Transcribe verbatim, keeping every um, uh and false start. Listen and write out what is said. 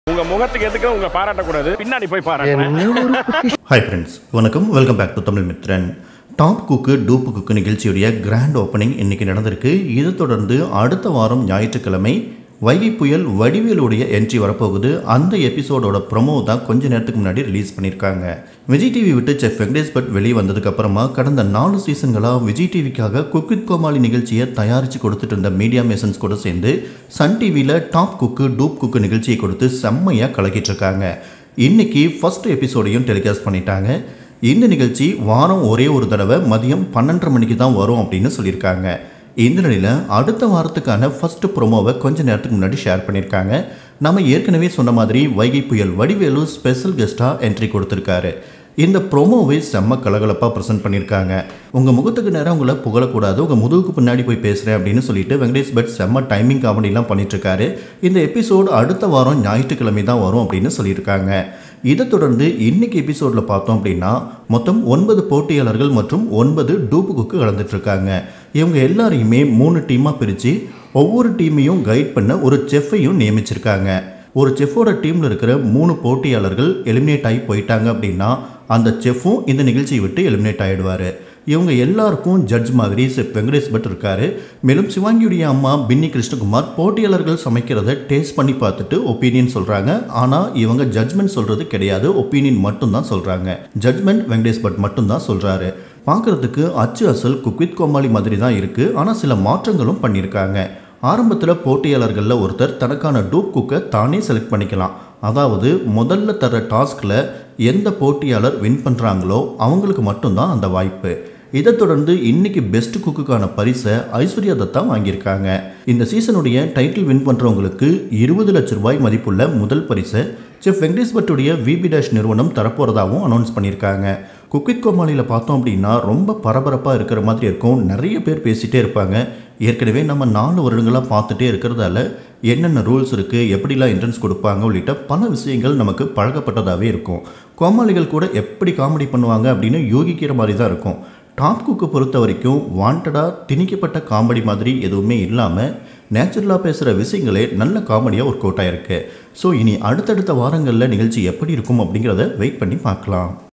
உங்க முகத்துக்கு எதுக்கு உங்க பாராட்டக்கூடாது, பின்னாடி போய் பாராட்டுங்க. ஹாய் ஃப்ரெண்ட்ஸ், வணக்கம். Welcome back to Tamil Mitran. Top cook dupe cook நிகழ்ச்சியுடைய கிராண்ட் ஓப்பனிங் இன்னைக்கு நடந்திருக்கு. இதை தொடர்ந்து அடுத்த வாரம் ஞாயிற்றுக்கிழமை வைகை புயல் வடிவேலுடைய என்ட்ரி வரப்போகுது. அந்த எபிசோடோட ப்ரொமோ தான் கொஞ்ச நேரத்துக்கு முன்னாடி ரிலீஸ் பண்ணியிருக்காங்க. விஜய் டிவி விட்டு செஃப் வெங்கடேஷ் பட் வெளியே வந்ததுக்கு அப்புறமா கடந்த நாலு சீசன்களாக விஜய் டிவிக்காக குக் வித் கோமாளி நிகழ்ச்சியை தயாரித்து கொடுத்துட்டு இருந்த மீடியா மேசன்ஸ் கூட சேர்ந்து சன் டிவியில் டாப் குக்கு டூப் குக்கு நிகழ்ச்சியை கொடுத்து செம்மையாக கலக்கிட்டு இருக்காங்க. இன்னைக்கு ஃபர்ஸ்ட் எபிசோடையும் டெலிகாஸ்ட் பண்ணிட்டாங்க. இந்த நிகழ்ச்சி வாரம் ஒரே ஒரு தடவை மதியம் பன்னெண்டரை மணிக்கு தான் வரும் அப்படின்னு சொல்லியிருக்காங்க. இந்த நிலையில் அடுத்த வாரத்துக்கான ஃபர்ஸ்ட் ப்ரோமோவை கொஞ்சம் நேரத்துக்கு முன்னாடி ஷேர் பண்ணியிருக்காங்க. நம்ம ஏற்கனவே சொன்ன மாதிரி வைகை புயல் வடிவேலு ஸ்பெஷல் கெஸ்ட்டாக என்ட்ரி கொடுத்துருக்காரு. இந்த ப்ரோமோவை செம்ம கலகலப்பாக ப்ரெசென்ட் பண்ணியிருக்காங்க. உங்கள் முகத்துக்கு நேரம் உங்களை புகழக்கூடாது, உங்கள் முதுகுக்கு பின்னாடி போய் பேசுகிறேன் அப்படின்னு சொல்லிட்டு வெங்கடேஷ் பட் செம்ம டைமிங் காமெடிலாம் பண்ணிட்டுருக்காரு. இந்த எபிசோடு அடுத்த வாரம் ஞாயிற்றுக்கிழமை தான் வரும் அப்படின்னு சொல்லியிருக்காங்க. இதை தொடர்ந்து இன்னைக்கு எபிசோடில் பார்த்தோம் அப்படின்னா மொத்தம் ஒன்பது போட்டியாளர்கள் மற்றும் ஒன்பது டூப்பு குக்கு கலந்துட்டுருக்காங்க. இவங்க எல்லாரையுமே மூணு டீமாக பிரித்து ஒவ்வொரு டீமையும் கைட் பண்ண ஒரு செஃப்பையும் நியமிச்சிருக்காங்க. ஒரு செஃப்போட டீமில் இருக்கிற மூணு போட்டியாளர்கள் எலிமினேட் ஆகி போயிட்டாங்க அப்படின்னா அந்த செஃப்பும் இந்த நிகழ்ச்சியை விட்டு எலிமினேட் ஆகிடுவார். இவங்க எல்லாருக்கும் ஜட்ஜ் மாதிரி செஃப் வெங்கடேஷ் பட் இருக்காரு. மேலும் சிவாங்கியுடைய அம்மா பின்னி கிருஷ்ணகுமார் போட்டியாளர்கள் சமைக்கிறத டேஸ்ட் பண்ணி பார்த்துட்டு ஒப்பீனியன் சொல்கிறாங்க. ஆனால் இவங்க ஜட்ஜ்மெண்ட் சொல்கிறது கிடையாது, ஒப்பீனியன் மட்டும்தான் சொல்கிறாங்க. ஜட்ஜ்மெண்ட் வெங்கடேஷ் பட் மட்டும்தான் சொல்கிறாரு. பார்க்குறதுக்கு அச்சு அசல் குக் வித் கோமாளி மாதிரி தான் இருக்குது. ஆனால் சில மாற்றங்களும் பண்ணியிருக்காங்க. ஆரம்பத்தில் போட்டியாளர்களில் ஒருத்தர் தனக்கான டூப் குக்கை தானே செலக்ட் பண்ணிக்கலாம். அதாவது முதல்ல தர டாஸ்கில் எந்த போட்டியாளர் வின் பண்ணுறாங்களோ அவங்களுக்கு மட்டும்தான் அந்த வாய்ப்பு. இதை தொடர்ந்து இன்னைக்கு பெஸ்ட் குக்குக்கான பரிசை ஐஸ்வர்யா தத்தா வாங்கியிருக்காங்க. இந்த சீசனுடைய டைட்டில் வின் பண்ணுறவங்களுக்கு இருபது லட்ச ரூபாய் மதிப்புள்ள முதல் பரிசை செஃப் வெங்கடேஷ் பட்டுடைய விபி டேஷ் நிறுவனம் தரப்போகிறதாகவும் அனௌன்ஸ் பண்ணியிருக்காங்க. குக் வித் கோமாளியில் பார்த்தோம் அப்படின்னா ரொம்ப பரபரப்பாக இருக்கிற மாதிரி இருக்கும். நிறைய பேர் பேசிகிட்டே இருப்பாங்க. ஏற்கனவே நம்ம நாலு வருடங்களாக பார்த்துட்டே இருக்கிறதால என்னென்ன ரூல்ஸ் இருக்குது, எப்படிலாம் என்ட்ரன்ஸ் கொடுப்பாங்க உள்ளிட்ட பல விஷயங்கள் நமக்கு பழக்கப்பட்டதாகவே இருக்கும். கோமாளிகள் கூட எப்படி காமெடி பண்ணுவாங்க அப்படின்னு யோகிக்கிற மாதிரி தான் இருக்கும். டாப் குக்கு பொறுத்த வரைக்கும் வாண்டடாக திணிக்கப்பட்ட காமெடி மாதிரி எதுவுமே இல்லாமல் நேச்சுரலாக பேசுகிற விஷயங்களே நல்ல காமெடியாக ஒர்க் அவுட் ஆகிருக்கு. ஸோ இனி அடுத்தடுத்த வாரங்களில் நிகழ்ச்சி எப்படி இருக்கும் அப்படிங்கிறத வெயிட் பண்ணி பார்க்கலாம்.